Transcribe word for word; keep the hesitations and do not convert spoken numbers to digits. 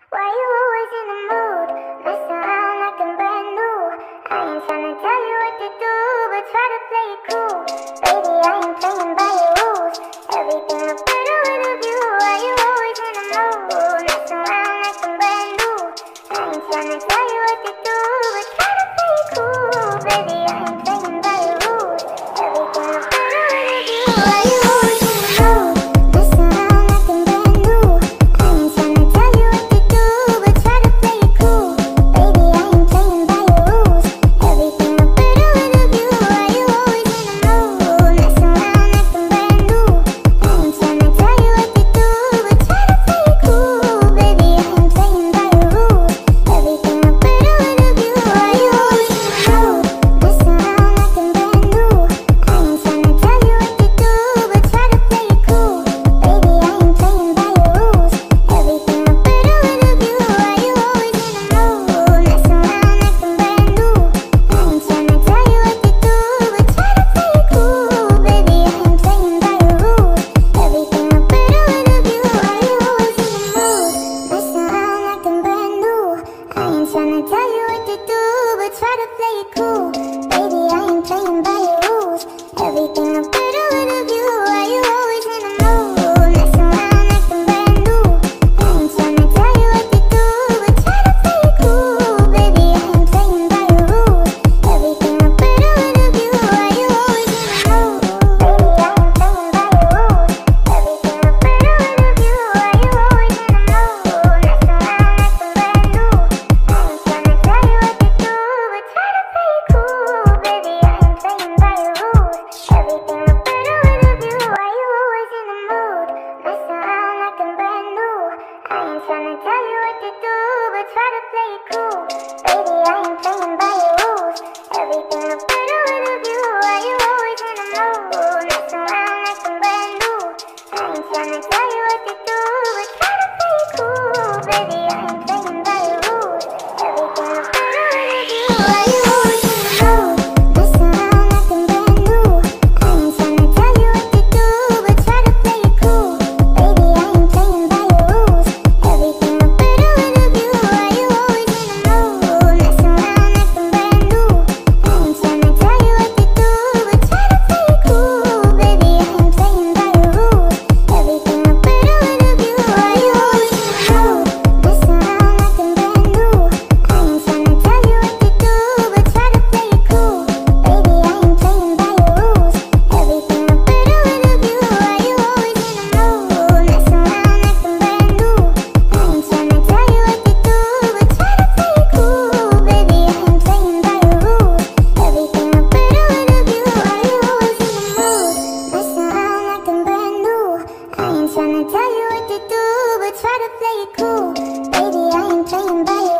Why you always in the mood? Mess around like I'm brand new. I ain't tryna tell you what to do, but try to play it cool. Baby, I ain't playing by your rules. Everything look better with a view. Why you always in the mood? Mess around like I'm brand new. I ain't tryna tell you what to do, but try to play it cool. Baby, I ain't playing by your rules. Everything look better with a view. Why you always in the mood? Mess around like I'm brand new. I ain't tryna tell you what to do, but try to play it cool. Baby, I ain't playing by your rules. Everything look better with a view. Why you always in the mood? Mess around like I'm brand new. I ain't tryna tell you what to do, but try to play it cool. Baby, I ain't playing by your rules. Everything look better with a view. Why you always in the mood? Mess around like I'm brand new. I ain't tryna tell you what to do, but try to play it cool. Baby, I ain't playing by your rules. Everything look better with a view. Why you always in the mood? Mess around like I'm brand new. I ain't tryna tell you what to do, but try to play it cool. Baby, I ain't playing by your rules. Everything look better with a view. Why you always in the mood? Mess around like I'm brand new. I ain't tryna tell you what to do, but try to play it cool. Baby, I ain't playing by your rules. Everything look better with a view. Why you always in the mood? Mess around like I'm brand new. I ain't tryna tell you what to do, but try to play it cool. Baby, I ain't playing by your rules. Everything look better with a view. Why you always in the mood? Baby, I ain't playing by your rules. Everything look better with a view. Why you always in the mood? Mess around like I'm brand new. I ain't tryna tell you what to do, but try to play it cool. Baby, I ain't playing by your rules. Everything look better with a view. Why you always in the mood? Mess around like I'm brand new. I ain't tryna tell you what to do, but try to play it cool. Baby, I ain't playing by your rules. Everything look better with a view. Why you always in the mood? Mess around like I'm brand new. I ain't tryna tell you what to do, but try to play it cool. Baby, I ain't playing by your rules. Everything look better with a view. Why you always in the mood? Mess around like I'm brand new. I ain't tryna tell you what to do, but try to play it cool. Baby, I ain't playing by your rules. Everything look better with a view. Why you always in the mood? Mess around like I'm brand new. I ain't tryna tell you what to do, but try to play it cool. Baby, I ain't playing by your rules. Everything look better with a view. Why you always in the mood? Mess around like I'm brand new. I ain't tryna tell you what to do, but try to play it cool. Baby, I ain't playing by your rules. Everything look better with a view. Why you always in the mood? Mess around like I'm brand new. I ain't tryna tell you what to do, but try to play it cool. Baby, I ain't playing by your rules. Everything look better with a view. Why you always in the mood? Mess around like I'm brand new. I ain't tryna tell you what to do, but try to play it cool. Baby, I ain't playing by your